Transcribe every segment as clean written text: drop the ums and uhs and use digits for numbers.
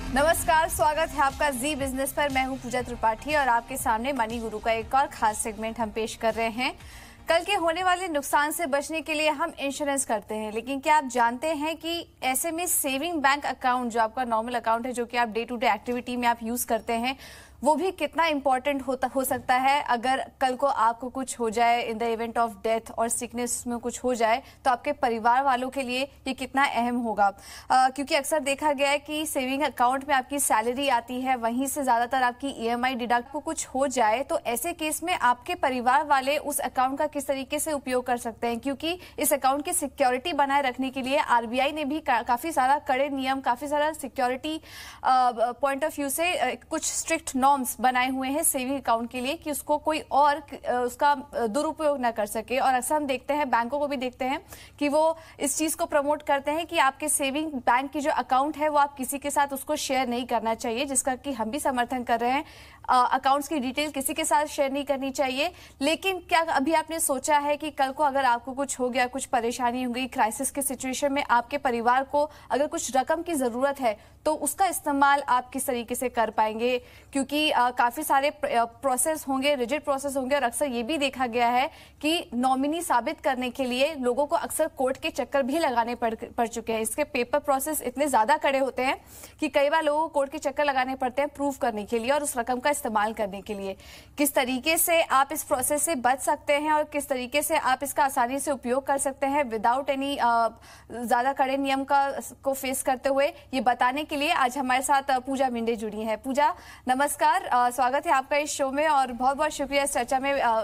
नमस्कार, स्वागत है आपका जी बिजनेस पर। मैं हूं पूजा त्रिपाठी और आपके सामने मनी गुरु का एक और खास सेगमेंट हम पेश कर रहे हैं। कल के होने वाले नुकसान से बचने के लिए हम इंश्योरेंस करते हैं, लेकिन क्या आप जानते हैं कि ऐसे में सेविंग बैंक अकाउंट, जो आपका नॉर्मल अकाउंट है, जो कि आप डे टू डे एक्टिविटी में आप यूज करते हैं, वो भी कितना इंपॉर्टेंट हो सकता है। अगर कल को आपको कुछ हो जाए, in the event of death और सिकनेस में कुछ हो जाए, तो आपके परिवार वालों के लिए ये कितना अहम होगा। क्योंकि अक्सर देखा गया है कि सेविंग अकाउंट में आपकी सैलरी आती है, वहीं से ज्यादातर आपकी ईएमआई डिडक्ट को कुछ हो जाए, तो ऐसे केस में आपके परिवार वाले उस अकाउंट का किस तरीके से उपयोग कर सकते हैं। क्योंकि इस अकाउंट की सिक्योरिटी बनाए रखने के लिए आरबीआई ने भी काफी सारा कड़े नियम, काफी सारा सिक्योरिटी पॉइंट ऑफ व्यू से कुछ स्ट्रिक्ट नॉर्म्स बनाए हुए हैं सेविंग अकाउंट के लिए, कि उसको कोई और उसका दुरुपयोग ना कर सके। और अक्सर हम देखते हैं, बैंकों को भी देखते हैं कि वो इस चीज को प्रमोट करते हैं कि आपके सेविंग बैंक की जो अकाउंट है वो आप किसी के साथ उसको शेयर नहीं करना चाहिए, जिसका कि हम भी समर्थन कर रहे हैं। अकाउंट्स की डिटेल किसी के साथ शेयर नहीं करनी चाहिए। लेकिन क्या अभी आपने सोचा है कि कल को अगर आपको कुछ हो गया, कुछ परेशानी हो गई, क्राइसिस के सिचुएशन में आपके परिवार को अगर कुछ रकम की जरूरत है, तो उसका इस्तेमाल आप किस तरीके से कर पाएंगे। क्योंकि काफी सारे प्रोसेस होंगे, रिजिड प्रोसेस होंगे, और अक्सर ये भी देखा गया है कि नॉमिनी साबित करने के लिए लोगों को अक्सर कोर्ट के चक्कर भी लगाने पड़ चुके हैं। इसके पेपर प्रोसेस इतने ज्यादा कड़े होते हैं कि कई बार लोगों को कोर्ट के चक्कर लगाने पड़ते हैं प्रूव करने के लिए और उस रकम का इस्तेमाल करने के लिए। किस तरीके से आप इस प्रोसेस से बच सकते हैं और किस तरीके से आप इसका आसानी से उपयोग कर सकते हैं विदाउट एनी ज्यादा कड़े नियम को फेस करते हुए, ये बताने के लिए आज हमारे साथ पूजा मिंडे जुड़ी हैं। पूजा, नमस्कार, स्वागत है आपका इस शो में और बहुत बहुत शुक्रिया इस चर्चा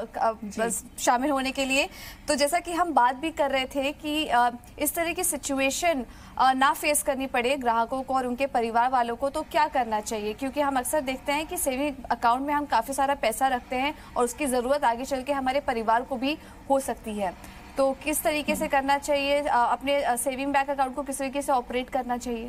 में शामिल होने के लिए। तो जैसा कि हम बात भी कर रहे थे कि इस तरह की सिचुएशन ना फेस करनी पड़े ग्राहकों को और उनके परिवार वालों को, तो क्या करना चाहिए। क्योंकि हम अक्सर देखते हैं कि सेविंग अकाउंट में हम काफी सारा पैसा रखते हैं और उसकी जरूरत आगे चल के हमारे परिवार को भी हो सकती है। तो किस तरीके से करना चाहिए, अपने सेविंग बैंक अकाउंट को किस तरीके से ऑपरेट करना चाहिए।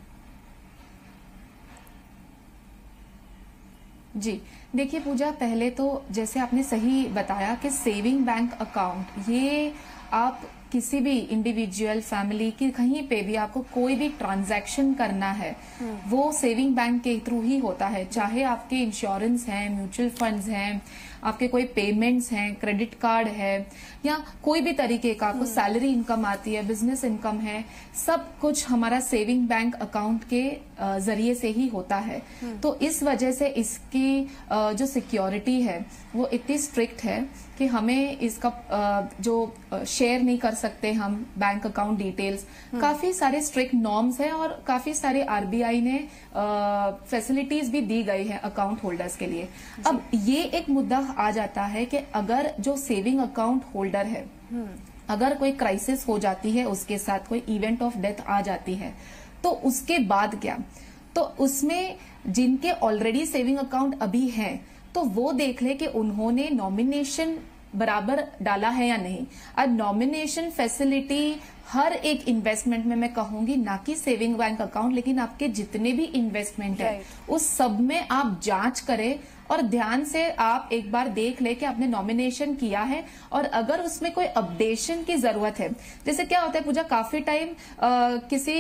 जी देखिए पूजा, पहले तो जैसे आपने सही बताया कि सेविंग बैंक अकाउंट, ये आप किसी भी इंडिविजुअल, फैमिली की कहीं पे भी आपको कोई भी ट्रांजैक्शन करना है, वो सेविंग बैंक के थ्रू ही होता है। चाहे आपके इंश्योरेंस हैं, म्यूचुअल फंड्स हैं, आपके कोई पेमेंट्स हैं, क्रेडिट कार्ड है, या कोई भी तरीके का आपको सैलरी इनकम आती है, बिजनेस इनकम है, सब कुछ हमारा सेविंग बैंक अकाउंट के जरिए से ही होता है। तो इस वजह से इसकी जो सिक्योरिटी है वो इतनी स्ट्रिक्ट है कि हमें इसका जो शेयर नहीं कर सकते हम बैंक अकाउंट डिटेल्स। काफी सारे स्ट्रिक्ट नॉर्म्स हैं और काफी सारे आरबीआई ने फैसिलिटीज भी दी गई है अकाउंट होल्डर्स के लिए। अब ये एक मुद्दा आ जाता है कि अगर जो सेविंग अकाउंट होल्डर है, अगर कोई क्राइसिस हो जाती है, उसके साथ कोई इवेंट ऑफ डेथ आ जाती है, तो उसके बाद क्या। तो उसमें जिनके ऑलरेडी सेविंग अकाउंट अभी है, तो वो देख ले कि उन्होंने नॉमिनेशन बराबर डाला है या नहीं। अब नॉमिनेशन फैसिलिटी हर एक इन्वेस्टमेंट में मैं कहूंगी, ना कि सेविंग बैंक अकाउंट, लेकिन आपके जितने भी इन्वेस्टमेंट है उस सब में आप जांच करें और ध्यान से आप एक बार देख ले कि आपने नॉमिनेशन किया है। और अगर उसमें कोई अपडेशन की जरूरत है, जैसे क्या होता है पूजा, काफी टाइम किसी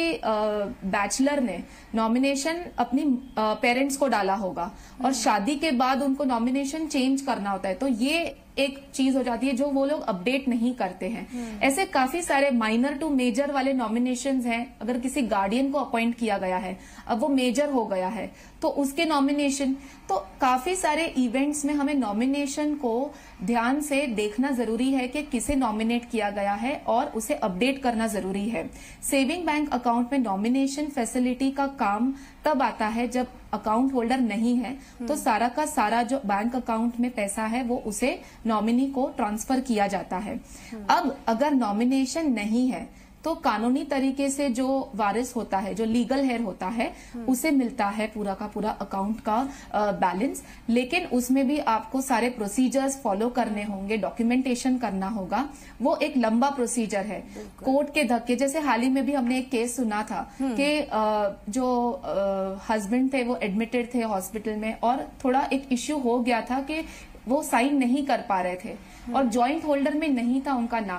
बैचलर ने नॉमिनेशन अपनी पेरेंट्स को डाला होगा और शादी के बाद उनको नॉमिनेशन चेंज करना होता है, तो ये एक चीज हो जाती है जो वो लोग अपडेट नहीं करते हैं। ऐसे काफी सारे माइनर टू मेजर वाले नॉमिनेशंस हैं। अगर किसी गार्डियन को अपॉइंट किया गया है, अब वो मेजर हो गया है, तो उसके नॉमिनेशन, तो काफी सारे इवेंट्स में हमें नॉमिनेशन को ध्यान से देखना जरूरी है कि किसे नॉमिनेट किया गया है और उसे अपडेट करना जरूरी है। सेविंग बैंक अकाउंट में नॉमिनेशन फैसिलिटी का काम तब आता है जब अकाउंट होल्डर नहीं है, तो सारा का सारा जो बैंक अकाउंट में पैसा है वो उसे नॉमिनी को ट्रांसफर किया जाता है। अब अगर नॉमिनेशन नहीं है तो कानूनी तरीके से जो वारिस होता है, जो लीगल हेयर होता है, उसे मिलता है पूरा का पूरा अकाउंट का बैलेंस। लेकिन उसमें भी आपको सारे प्रोसीजर्स फॉलो करने होंगे, डॉक्यूमेंटेशन करना होगा। वो एक लंबा प्रोसीजर है। कोर्ट के धक्के, जैसे हाल ही में भी हमने एक केस सुना था कि जो हस्बैंड थे वो एडमिटेड थे हॉस्पिटल में और थोड़ा एक इश्यू हो गया था कि वो साइन नहीं कर पा रहे थे और ज्वाइंट होल्डर में नहीं था उनका नाम,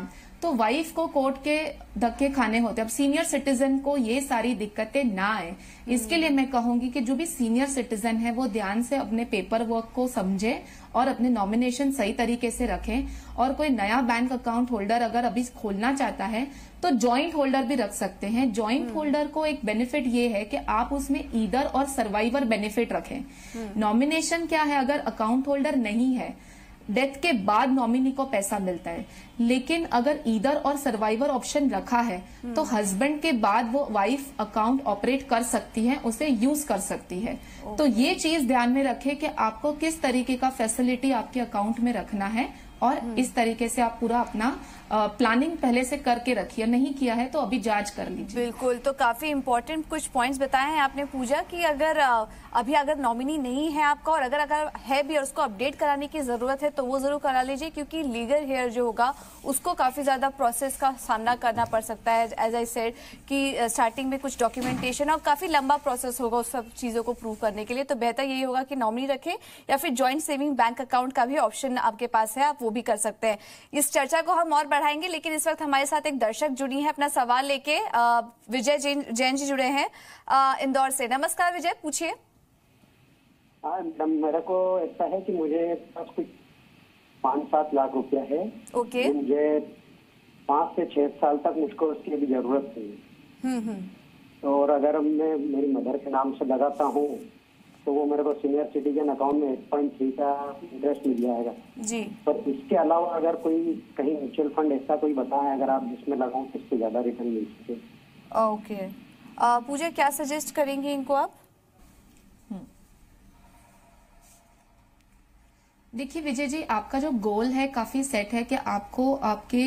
तो वाइफ को कोर्ट के धक्के खाने होते। अब सीनियर सिटीजन को ये सारी दिक्कतें ना आए, इसके लिए मैं कहूंगी कि जो भी सीनियर सिटीजन है वो ध्यान से अपने पेपर वर्क को समझे और अपने नॉमिनेशन सही तरीके से रखें। और कोई नया बैंक अकाउंट होल्डर अगर अभी खोलना चाहता है तो जॉइंट होल्डर भी रख सकते हैं। जॉइंट होल्डर को एक बेनिफिट ये है कि आप उसमें ईदर और सर्वाइवर बेनिफिट रखें। नॉमिनेशन क्या है, अगर अकाउंट होल्डर नहीं है, डेथ के बाद नॉमिनी को पैसा मिलता है, लेकिन अगर ईदर और सर्वाइवर ऑप्शन रखा है तो हस्बैंड के बाद वो वाइफ अकाउंट ऑपरेट कर सकती है, उसे यूज कर सकती है। तो ये चीज ध्यान में रखें कि आपको किस तरीके का फैसिलिटी आपके अकाउंट में रखना है और इस तरीके से आप पूरा अपना प्लानिंग पहले से करके रखिए। नहीं किया है तो अभी जांच कर लीजिए। बिल्कुल, तो काफी इम्पोर्टेंट कुछ पॉइंट्स बताए हैं आपने पूजा कि अगर अगर नॉमिनी नहीं है आपका और अगर है भी और उसको अपडेट कराने की जरूरत है तो वो जरूर करा लीजिए, क्योंकि लीगल हेयर जो होगा उसको काफी ज्यादा प्रोसेस का सामना करना पड़ सकता है। एज आई सेड कि स्टार्टिंग में कुछ डॉक्यूमेंटेशन और काफी लंबा प्रोसेस होगा उस सब चीजों को प्रूव करने के लिए। तो बेहतर यही होगा कि नॉमिनी रखें या फिर ज्वाइंट सेविंग बैंक अकाउंट का भी ऑप्शन आपके पास है, आप वो भी कर सकते हैं। इस चर्चा को हम और बढ़ाएंगे, लेकिन इस वक्त हमारे साथ एक दर्शक जुड़ी है अपना सवाल लेके। विजय जैन जी जुड़े हैं इंदौर से। नमस्कार विजय, पूछिए। हाँ मैडम, मेरे को ऐसा है कि मुझे पास कुछ 5-7 लाख रुपया है। ओके। मुझे 5 से 6 साल तक मुझको उसकी अभी जरूरत है। तो और अगर मैं मेरी मदर के नाम से लगाता हूँ तो वो मेरे को सीनियर सिटीजन अकाउंट में 8.3 का इंटरेस्ट मिल जाएगा जी। पर इसके अलावा अगर कोई कहीं म्यूचुअल फंड ऐसा कोई बताएं अगर आप जिसमें लगाऊं तो इससे ज्यादा रिटर्न मिल सके। ओके, पूजा क्या सजेस्ट करेंगे इनको आप? देखिए विजय जी, आपका जो गोल है काफी सेट है कि आपको आपके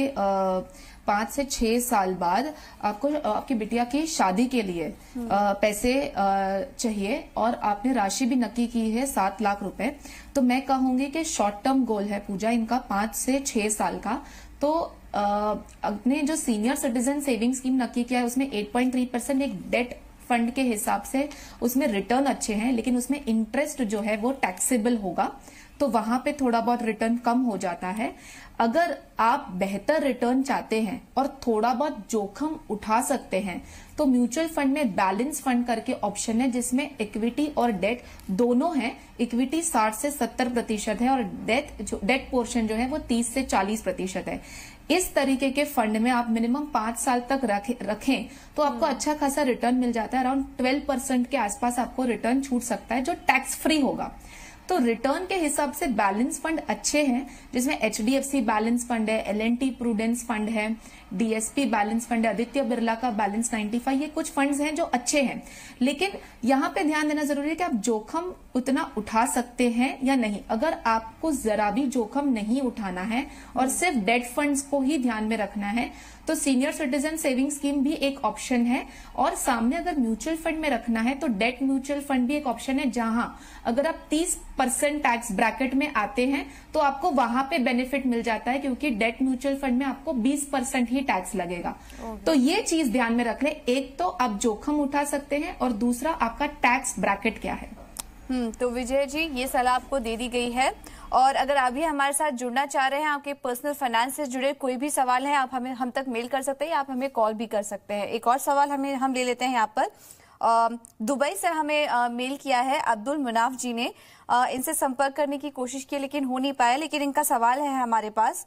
5 से 6 साल बाद आपको आपकी बिटिया की शादी के लिए पैसे चाहिए और आपने राशि भी नक्की की है 7 लाख रुपए। तो मैं कहूंगी कि शॉर्ट टर्म गोल है पूजा इनका 5 से 6 साल का। तो अपने जो सीनियर सिटीजन सेविंग स्कीम नक्की किया है उसमें 8.3% एक डेट फंड के हिसाब से उसमें रिटर्न अच्छे हैं, लेकिन उसमें इंटरेस्ट जो है वो टैक्सेबल होगा, तो वहां पे थोड़ा बहुत रिटर्न कम हो जाता है। अगर आप बेहतर रिटर्न चाहते हैं और थोड़ा बहुत जोखिम उठा सकते हैं तो म्यूचुअल फंड में बैलेंस फंड करके ऑप्शन है जिसमें इक्विटी और डेट दोनों है। इक्विटी 60 से 70% है और डेट पोर्शन जो है वो 30 से 40% है। इस तरीके के फंड में आप मिनिमम 5 साल तक रखें तो आपको अच्छा खासा रिटर्न मिल जाता है। अराउंड 12% के आसपास आपको रिटर्न छूट सकता है जो टैक्स फ्री होगा। तो रिटर्न के हिसाब से बैलेंस फंड अच्छे हैं, जिसमें HDFC बैलेंस फंड है, L&T प्रूडेंस फंड है, DSP बैलेंस फंड है, आदित्य बिरला का बैलेंस 95, ये कुछ फंड्स हैं जो अच्छे हैं। लेकिन यहाँ पे ध्यान देना जरूरी है कि आप जोखिम उतना उठा सकते हैं या नहीं। अगर आपको जरा भी जोखिम नहीं उठाना है और सिर्फ डेट फंड्स को ही ध्यान में रखना है तो सीनियर सिटीजन सेविंग स्कीम भी एक ऑप्शन है। और सामने अगर म्यूचुअल फंड में रखना है तो डेट म्यूचुअल फंड भी एक ऑप्शन है, जहां अगर आप 30% टैक्स ब्रैकेट में आते हैं तो आपको वहां पे बेनिफिट मिल जाता है, क्योंकि डेट म्यूचुअल फंड में आपको 20% ही टैक्स लगेगा। तो ये चीज ध्यान में रख ले, एक तो आप जोखिम उठा सकते हैं और दूसरा आपका टैक्स ब्रैकेट क्या है। तो विजय जी ये सलाह आपको दे दी गई है। और अगर अभी हमारे साथ जुड़ना चाह रहे हैं, आपके पर्सनल फाइनेंस से जुड़े कोई भी सवाल है, आप हम तक मेल कर सकते हैं या आप हमें कॉल भी कर सकते हैं। एक और सवाल हम ले लेते हैं यहाँ पर। दुबई से हमें मेल किया है अब्दुल मुनाफ जी ने। इनसे संपर्क करने की कोशिश की लेकिन हो नहीं पाया, लेकिन इनका सवाल है हमारे पास।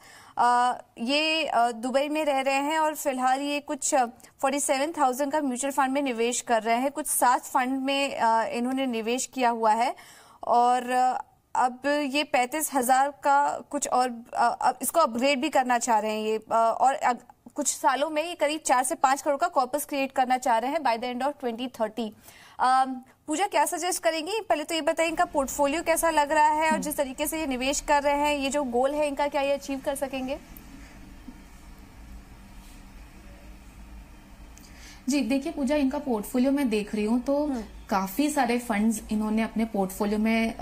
ये दुबई में रह रहे हैं और फिलहाल ये कुछ 47,000 का म्यूचुअल फंड में निवेश कर रहे हैं। कुछ 7 फंड में इन्होंने निवेश किया हुआ है और अब ये 35,000 का कुछ और अब इसको अपग्रेड भी करना चाह रहे हैं ये, और कुछ सालों में ये करीब 4 से 5 करोड़ का कॉर्पस क्रिएट करना चाह रहे हैं by the end of 2030। Pooja क्या सजेस्ट करेंगी? पहले तो ये बताइए इनका पोर्टफोलियो कैसा लग रहा है और जिस तरीके से ये निवेश कर रहे हैं, ये जो गोल है इनका, क्या ये अचीव कर सकेंगे? जी देखिए पूजा, इनका पोर्टफोलियो मैं देख रही हूँ तो काफी सारे फंड्स इन्होंने अपने पोर्टफोलियो में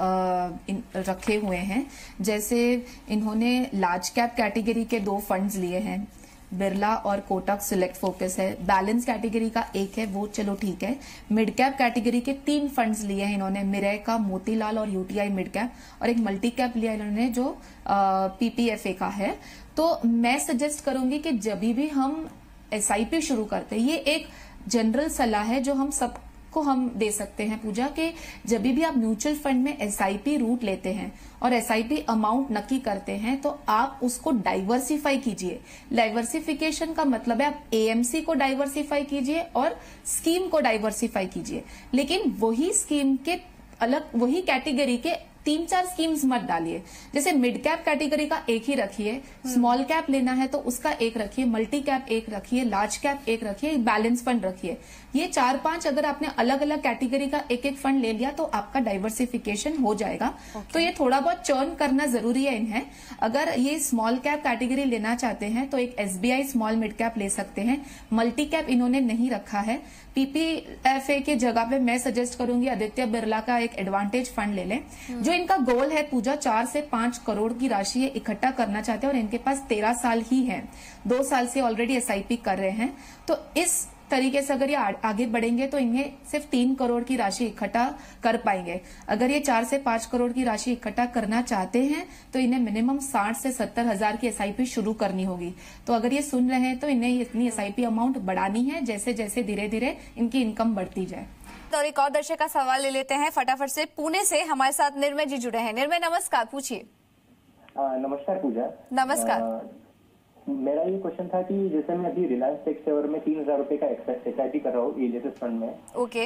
रखे हुए हैं। जैसे इन्होंने लार्ज कैप कैटेगरी के 2 फंड्स लिए हैं, बिरला और कोटक सिलेक्ट फोकस है। बैलेंस कैटेगरी का एक है, वो चलो ठीक है। मिड कैप कैटेगरी के 3 फंड्स लिए हैं इन्होंने, मिरेका, मोतीलाल और यूटीआई मिड कैप, और एक मल्टी कैप लिया इन्होंने जो पीपीएफए का है। तो मैं सजेस्ट करूंगी कि जब भी हम एसआईपी शुरू करते हैं, ये एक जनरल सलाह है जो हम सब को हम दे सकते हैं पूजा, के जब भी आप म्यूचुअल फंड में एसआईपी रूट लेते हैं और एसआईपी अमाउंट नक्की करते हैं तो आप उसको डाइवर्सिफाई कीजिए। डाइवर्सिफिकेशन का मतलब है आप एएमसी को डाइवर्सिफाई कीजिए और स्कीम को डाइवर्सिफाई कीजिए, लेकिन वही स्कीम के अलग वही कैटेगरी के 3-4 स्कीम्स मत डालिए। जैसे मिड कैप कैटेगरी का एक ही रखिए, स्मॉल कैप लेना है तो उसका एक रखिए, मल्टी कैप एक रखिए, लार्ज कैप एक रखिए, बैलेंस फंड रखिए। ये 4-5 अगर आपने अलग अलग कैटेगरी का एक एक फंड ले लिया तो आपका डाइवर्सिफिकेशन हो जाएगा। तो ये थोड़ा बहुत चर्न करना जरूरी है इन्हें। अगर ये स्मॉल कैप कैटेगरी लेना चाहते हैं तो एक एसबीआई स्मॉल मिड कैप ले सकते हैं। मल्टी कैप इन्होंने नहीं रखा है। पीपीएफए के जगह पे मैं सजेस्ट करूंगी आदित्य बिरला का एक एडवांटेज फंड ले लें। जो इनका गोल है पूजा 4 से 5 करोड़ की राशि इकट्ठा करना चाहते हैं और इनके पास 13 साल ही है, 2 साल से ऑलरेडी एसआईपी कर रहे हैं। तो इस तरीके से अगर ये आगे बढ़ेंगे तो इन्हें सिर्फ 3 करोड़ की राशि इकट्ठा कर पाएंगे। अगर ये 4 से 5 करोड़ की राशि इकट्ठा करना चाहते हैं तो इन्हें मिनिमम 60 से 70 हजार की एसआईपी शुरू करनी होगी। तो अगर ये सुन रहे हैं तो इन्हें इतनी एसआईपी अमाउंट बढ़ानी है जैसे जैसे धीरे धीरे इनकी इनकम बढ़ती जाए। तो एक और दर्शक का सवाल ले लेते हैं फटाफट से। पुणे से हमारे साथ निर्मय जी जुड़े हैं। निर्मय नमस्कार, पूछिए। नमस्कार पूजा। नमस्कार। मेरा ये क्वेश्चन था कि जैसे मैं अभी रिलायंस टेक्सटाइल में 3000 रुपए का एसआईपी कर रहा हूँ ईएलएसएस फंड में। ओके।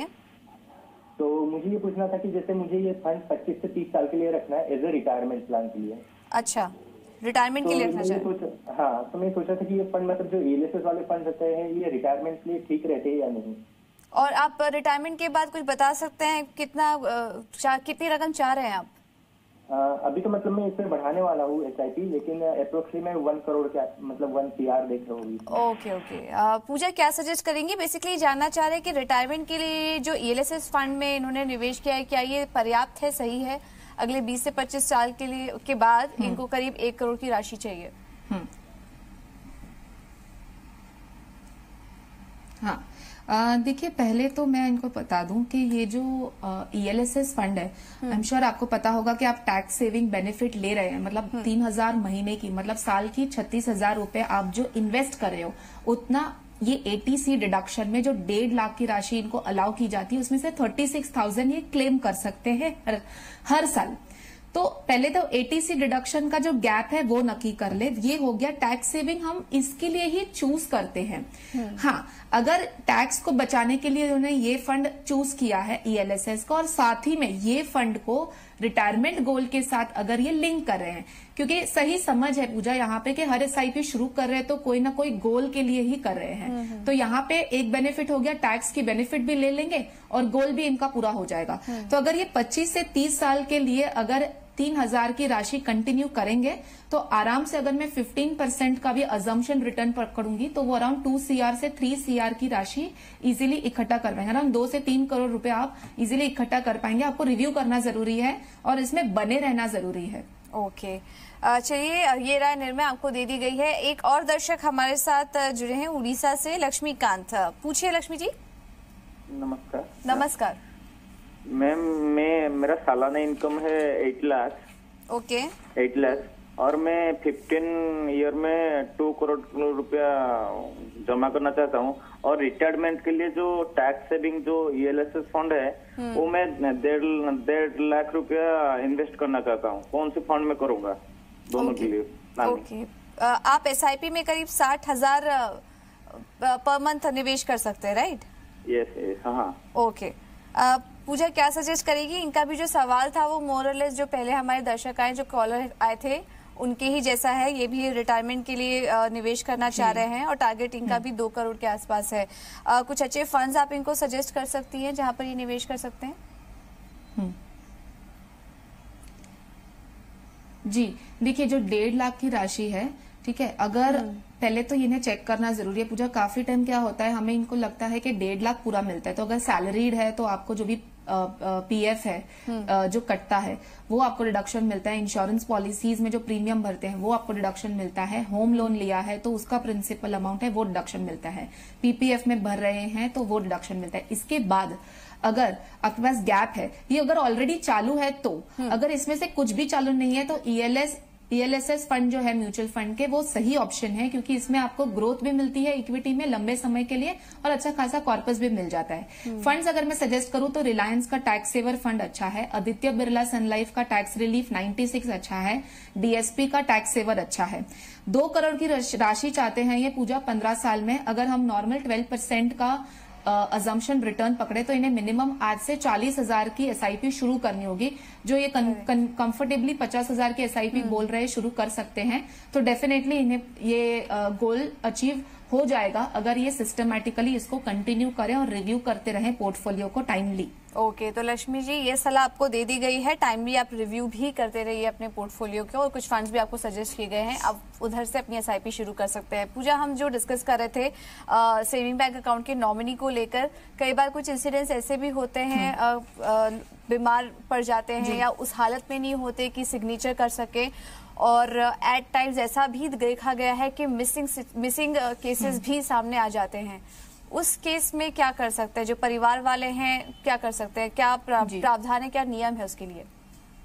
तो मुझे ये पूछना था कि जैसे मुझे ये फंड 25 से 30 साल के लिए रखना है एज ए रिटायरमेंट प्लान के लिए। अच्छा, रिटायरमेंट के लिए रखना चाहिए। हाँ, तो मैं सोचा था कि ये फंड मतलब जो ईएलएसएस वाले फंड रहते हैं ये रिटायरमेंट के लिए ठीक रहते हैं या नहीं। और आप रिटायरमेंट के बाद कुछ बता सकते हैं कितनी रकम चाह रहे हैं आप? अभी तो मतलब मैं इसमें बढ़ाने वाला हूँ एसआईपी, लेकिन अप्रोक्सीमेटली मैं 1 करोड़ के मतलब 1 CR देख रहा हूँ। ओके। पूजा क्या सजेस्ट करेंगी? बेसिकली जानना चाह रहे हैं कि रिटायरमेंट के लिए जो ईएलएसएस फंड में इन्होंने निवेश किया है क्या ये पर्याप्त है, सही है? अगले 20 से 25 साल के बाद इनको करीब 1 करोड़ की राशि चाहिए। हाँ, देखिए पहले तो मैं इनको बता दूं कि ये जो ईएलएसएस फंड है, आई एम श्योर आपको पता होगा कि आप टैक्स सेविंग बेनिफिट ले रहे हैं। मतलब 3000 महीने की, मतलब साल की 36,000 रुपए आप जो इन्वेस्ट कर रहे हो उतना ये एटीसी डिडक्शन में जो 1.5 लाख की राशि इनको अलाउ की जाती है उसमें से 36,000 ये क्लेम कर सकते हैं हर साल। तो पहले तो एटीसी डिडक्शन का जो गैप है वो नक्की कर ले। ये हो गया टैक्स सेविंग, हम इसके लिए ही चूज करते हैं। हाँ, अगर टैक्स को बचाने के लिए उन्होंने ये फंड चूज किया है ईएलएसएस का और साथ ही में ये फंड को रिटायरमेंट गोल के साथ अगर ये लिंक कर रहे हैं, क्योंकि सही समझ है पूजा यहाँ पे कि हर एसआईपी शुरू कर रहे हैं तो कोई ना कोई गोल के लिए ही कर रहे हैं। तो यहाँ पे एक बेनिफिट हो गया, टैक्स की बेनिफिट भी ले लेंगे और गोल भी इनका पूरा हो जाएगा। तो अगर ये 25 से 30 साल के लिए अगर 3000 की राशि कंटिन्यू करेंगे तो आराम से अगर मैं 15% का भी अजम्पशन रिटर्न पकड़ूंगी तो वो अराउंड 2 CR से 3 CR की राशि इजीली इकट्ठा कर पाएंगे। अराउंड 2 से 3 करोड़ रुपए आप इजीली इकट्ठा कर पाएंगे। आपको रिव्यू करना जरूरी है और इसमें बने रहना जरूरी है। ओके, चलिए ये राय निर्णय आपको दे दी गई है। एक और दर्शक हमारे साथ जुड़े हैं उड़ीसा से, लक्ष्मीकांत। पूछिए लक्ष्मी जी। नमस्कार। नमस्कार मैम, मेरा सालाना इनकम है 8 लाख। ओके। 8 लाख और मैं 15 ईयर में 2 करोड़ रुपया जमा करना चाहता हूँ। और रिटायरमेंट के लिए जो टैक्स सेविंग जो ईएलएसएस फंड है वो मैं 1.5 लाख रुपया इन्वेस्ट करना चाहता हूँ। कौन से फंड में करूँगा दोनों के लिए? ओके, आप एसआईपी में करीब 60,000 पर मंथ निवेश कर सकते हैं, राइट? यस। हाँ। ओके, पूजा क्या सजेस्ट करेगी? इनका भी जो सवाल था वो मोरलेस जो पहले हमारे दर्शक आए, जो कॉलर आए थे, उनके ही जैसा है। ये भी रिटायरमेंट के लिए निवेश करना चाह रहे हैं और टारगेट इनका भी 2 करोड़ के आसपास है। कुछ अच्छे फंड्स आप इनको सजेस्ट कर सकती हैं जहां पर ये निवेश कर सकते हैं? जी देखिए, जो 1.5 लाख की राशि है ठीक है। अगर पहले तो इन्हें चेक करना जरूरी है पूजा। काफी टाइम क्या होता है, हमें इनको लगता है कि 1.5 लाख पूरा मिलता है, तो अगर सैलरीड है तो आपको जो भी पीएफ है जो कटता है वो आपको डिडक्शन मिलता है। इंश्योरेंस पॉलिसीज में जो प्रीमियम भरते हैं वो आपको डिडक्शन मिलता है। होम लोन लिया है तो उसका प्रिंसिपल अमाउंट है वो डिडक्शन मिलता है। पीपीएफ में भर रहे हैं तो वो डिडक्शन मिलता है। इसके बाद अगर आपके पास गैप है, ये अगर ऑलरेडी चालू है तो, अगर इसमें से कुछ भी चालू नहीं है तो ईएलएसएस फंड जो है म्यूचुअल फंड के, वो सही ऑप्शन है, क्योंकि इसमें आपको ग्रोथ भी मिलती है इक्विटी में लंबे समय के लिए और अच्छा खासा कॉर्पस भी मिल जाता है। फंड्स अगर मैं सजेस्ट करूं तो रिलायंस का टैक्स सेवर फंड अच्छा है, आदित्य बिरला सन लाइफ का टैक्स रिलीफ 96 अच्छा है, डीएसपी का टैक्स सेवर अच्छा है। 2 करोड़ की राशि चाहते हैं ये पूजा 15 साल में, अगर हम नॉर्मल 12% का अजम्पशन रिटर्न पकड़े तो इन्हें मिनिमम आज से 40,000 की एसआईपी शुरू करनी होगी। जो ये कंफर्टेबली 50,000 की एसआईपी बोल रहे शुरू कर सकते हैं, तो डेफिनेटली इन्हें ये गोल अचीव हो जाएगा अगर ये सिस्टमैटिकली इसको कंटिन्यू करें और रिव्यू करते रहें पोर्टफोलियो को टाइमली। ओके, तो लक्ष्मी जी ये सलाह आपको दे दी गई है, टाइमली आप रिव्यू भी करते रहिए अपने पोर्टफोलियो के, और कुछ फंड्स भी आपको सजेस्ट किए गए हैं, आप उधर से अपनी एसआईपी शुरू कर सकते हैं। पूजा, हम जो डिस्कस कर रहे थे सेविंग बैंक अकाउंट के नॉमिनी को लेकर, कई बार कुछ इंसिडेंट्स ऐसे भी होते हैं बीमार पड़ जाते हैं या उस हालत में नहीं होते कि सिग्नेचर कर सके, और एट टाइम्स ऐसा भी देखा गया है कि मिसिंग केसेस भी सामने आ जाते हैं। उस केस में क्या कर सकते हैं जो परिवार वाले हैं, क्या कर सकते हैं, क्या प्रावधान है, क्या नियम है उसके लिए?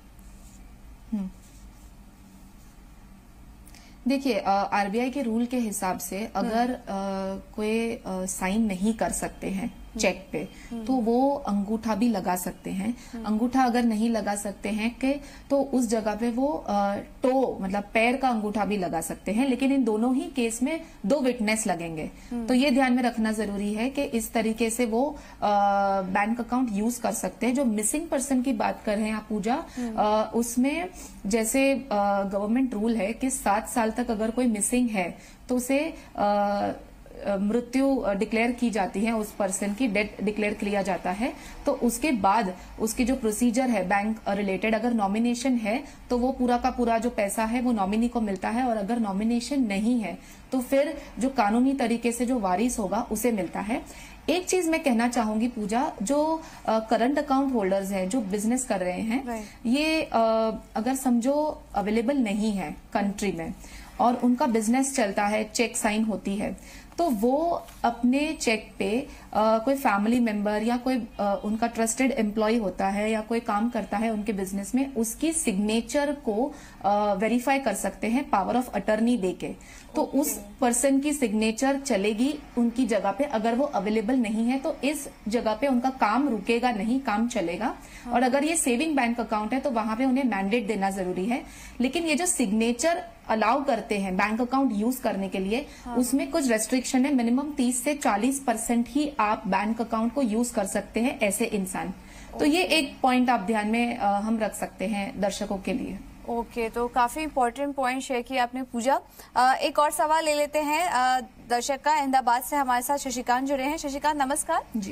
देखिए, आरबीआई के रूल के हिसाब से अगर कोई साइन नहीं कर सकते हैं चेक पे तो वो अंगूठा भी लगा सकते हैं। अंगूठा अगर नहीं लगा सकते हैं कि तो उस जगह पे वो टो मतलब पैर का अंगूठा भी लगा सकते हैं, लेकिन इन दोनों ही केस में 2 विटनेस लगेंगे। तो ये ध्यान में रखना जरूरी है कि इस तरीके से वो बैंक अकाउंट यूज कर सकते हैं। जो मिसिंग पर्सन की बात कर रहे हैं आप पूजा, उसमें जैसे गवर्नमेंट रूल है कि 7 साल तक अगर कोई मिसिंग है तो उसे मृत्यु डिक्लेयर की जाती है, उस पर्सन की डेथ डिक्लेयर किया जाता है। तो उसके बाद उसकी जो प्रोसीजर है बैंक रिलेटेड, अगर नॉमिनेशन है तो वो पूरा का पूरा जो पैसा है वो नॉमिनी को मिलता है, और अगर नॉमिनेशन नहीं है तो फिर जो कानूनी तरीके से जो वारिस होगा उसे मिलता है। एक चीज मैं कहना चाहूंगी पूजा, जो करंट अकाउंट होल्डर्स हैं जो बिजनेस कर रहे हैं, ये अगर समझो अवेलेबल नहीं है कंट्री में और उनका बिजनेस चलता है, चेक साइन होती है, तो वो अपने चेक पे कोई फैमिली मेंबर या कोई उनका ट्रस्टेड एम्प्लॉय होता है या कोई काम करता है उनके बिजनेस में, उसकी सिग्नेचर को वेरीफाई कर सकते हैं पावर ऑफ अटर्नी देके। तो उस पर्सन की सिग्नेचर चलेगी उनकी जगह पे। अगर वो अवेलेबल नहीं है तो इस जगह पे उनका काम रुकेगा नहीं, काम चलेगा। और अगर ये सेविंग बैंक अकाउंट है तो वहां पे उन्हें मैंडेट देना जरूरी है। लेकिन ये जो सिग्नेचर अलाउ करते हैं बैंक अकाउंट यूज करने के लिए, उसमें कुछ रेस्ट्रिक्शन है। मिनिमम 30 से 40% ही आप बैंक अकाउंट को यूज कर सकते हैं ऐसे इंसान। तो ये एक पॉइंट आप ध्यान में हम रख सकते हैं दर्शकों के लिए। ओके, तो काफी इम्पोर्टेंट पॉइंट शेयर किया आपने पूजा। एक और सवाल ले लेते हैं दर्शक का। अहमदाबाद से हमारे साथ शशिकांत जुड़े हैं। शशिकांत, नमस्कार जी।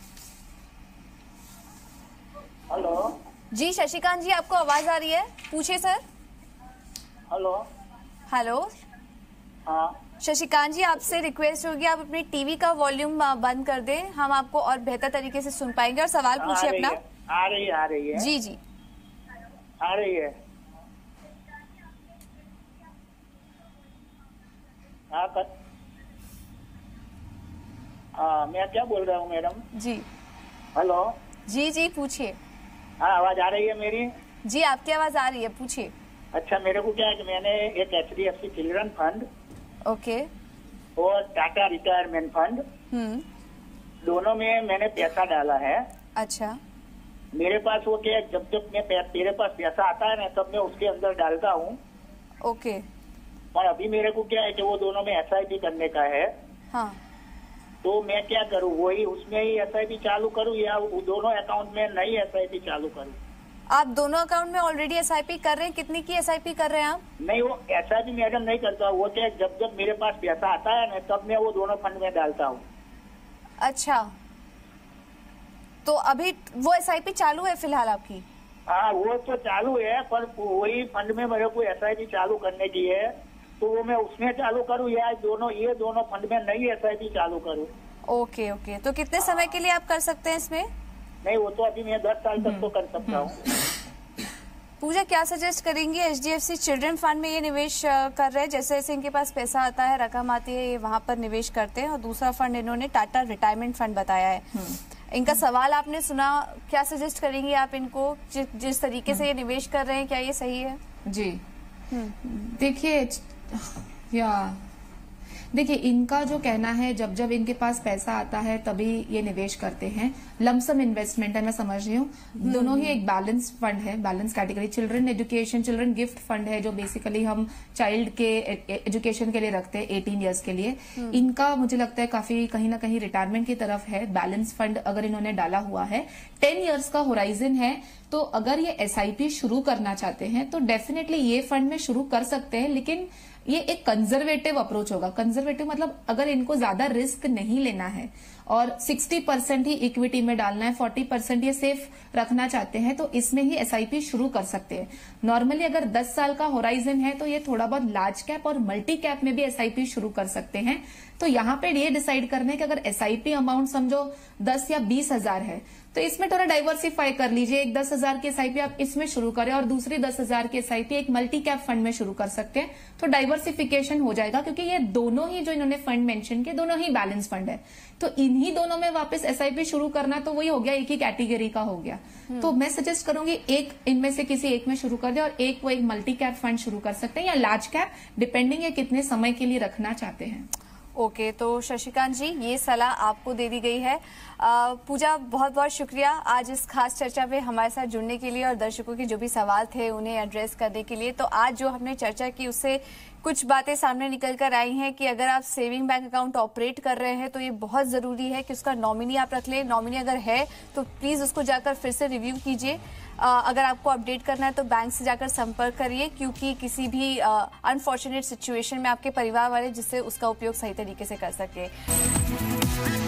हेलो जी शशिकांत जी, आपको आवाज आ रही है, पूछिए सर। हेलो हेलो हाँ शशिकांत जी, आपसे रिक्वेस्ट होगी आप अपनी टीवी का वॉल्यूम बंद कर दें, हम आपको और बेहतर तरीके से सुन पाएंगे। और सवाल पूछिए अपना। आ रही है जी जी आ रही है। मैं क्या बोल रहा हूँ मैडम? जी हेलो जी जी पूछिए। हाँ, आवाज आ रही है मेरी? जी, आपकी आवाज आ रही है, पूछिए। अच्छा, मेरे को क्या है कि मैंने एक HDFC चिल्ड्रन फंड ओके और टाटा रिटायरमेंट फंड, दोनों में मैंने पैसा डाला है। अच्छा, मेरे पास वो क्या है, जब जब मेरे पास पैसा आता है ना तब मैं उसके अंदर डालता हूँ। ओके। और अभी मेरे को क्या है कि वो दोनों में SIP करने का है। हाँ, तो मैं क्या करूँ, वही उसमें ही SIP चालू करूँ या वो दोनों अकाउंट में नई SIP चालू करूँ? आप दोनों अकाउंट में ऑलरेडी SIP कर रहे हैं? कितनी की SIP कर रहे हैं आप? नहीं, वो SIP मैडम नहीं करता। वो क्या, जब जब मेरे पास पैसा आता है ना तब मैं वो दोनों फंड में डालता हूँ। अच्छा, तो अभी वो SIP चालू है फिलहाल आपकी? हाँ, वो तो चालू है, पर वही फंड में मेरे को SIP चालू करने की है। तो वो मैं उसमें चालू करूँ या ये दोनों फंड में नई SIP चालू करूँ? ओके ओके, तो कितने समय के लिए आप कर सकते हैं इसमें? नहीं, वो तो अभी मैं 10 साल तक तो कर सकता हूँ। पूजा, क्या सजेस्ट करेंगी? HDFC चिल्ड्रन फंड में ये निवेश कर रहे हैं, जैसे जैसे इनके पास पैसा आता है, रकम आती है, ये वहां पर निवेश करते हैं। और दूसरा फंड इन्होंने टाटा रिटायरमेंट फंड बताया है। इनका सवाल आपने सुना, क्या सजेस्ट करेंगी आप इनको? जिस तरीके से ये निवेश कर रहे हैं, क्या ये सही है? जी, देखिए इनका जो कहना है, जब जब इनके पास पैसा आता है तभी ये निवेश करते हैं। लमसम इन्वेस्टमेंट है, मैं समझ रही हूँ। दोनों ही एक बैलेंस फंड है, balance category. Children education, children gift fund है, जो बेसिकली हम चाइल्ड के एजुकेशन के लिए रखते हैं 18 ईयर्स के लिए। इनका मुझे लगता है काफी कहीं ना कहीं रिटायरमेंट की तरफ है। बैलेंस फंड अगर इन्होंने डाला हुआ है, 10 ईयर्स का होराइजन है, तो अगर ये SIP शुरू करना चाहते हैं तो डेफिनेटली ये फंड में शुरू कर सकते हैं। लेकिन ये एक कंजर्वेटिव अप्रोच होगा। कंजर्वेटिव मतलब अगर इनको ज्यादा रिस्क नहीं लेना है और 60% ही इक्विटी में डालना है, 40% ये सेफ रखना चाहते हैं, तो इसमें ही SIP शुरू कर सकते हैं। नॉर्मली अगर 10 साल का होराइजन है तो ये थोड़ा बहुत लार्ज कैप और मल्टी कैप में भी SIP शुरू कर सकते हैं। तो यहाँ पे ये डिसाइड करना है कि अगर SIP अमाउंट समझो 10 या 20 हजार है, तो इसमें थोड़ा डाइवर्सिफाई कर लीजिए। एक 10 हजार की SIP आप इसमें शुरू करें और दूसरी 10 हजार की SIP एक मल्टी कैप फंड में शुरू कर सकते हैं, तो डाइवर्सिफिकेशन हो जाएगा। क्योंकि ये दोनों ही जो इन्होंने फंड मेंशन किए, दोनों ही बैलेंस फंड है, तो इन्हीं दोनों में वापस SIP शुरू करना तो वही हो गया, एक ही कैटेगरी का हो गया। तो मैं सजेस्ट करूंगी एक इनमें से किसी एक में शुरू कर दे और एक वो एक मल्टी कैप फंड शुरू कर सकते हैं या लार्ज कैप, डिपेंडिंग है कितने समय के लिए रखना चाहते हैं। ओके, तो शशिकांत जी, ये सलाह आपको दे दी गई है। पूजा, बहुत बहुत शुक्रिया आज इस खास चर्चा में हमारे साथ जुड़ने के लिए और दर्शकों के जो भी सवाल थे उन्हें एड्रेस करने के लिए। तो आज जो हमने चर्चा की उससे कुछ बातें सामने निकल कर आई हैं कि अगर आप सेविंग बैंक अकाउंट ऑपरेट कर रहे हैं तो ये बहुत जरूरी है कि उसका नॉमिनी आप रख लें। नॉमिनी अगर है तो प्लीज उसको जाकर फिर से रिव्यू कीजिए। अगर आपको अपडेट करना है तो बैंक से जाकर संपर्क करिए, क्योंकि किसी भी अनफॉर्चुनेट सिचुएशन में आपके परिवार वाले जिससे उसका उपयोग सही तरीके से कर सके।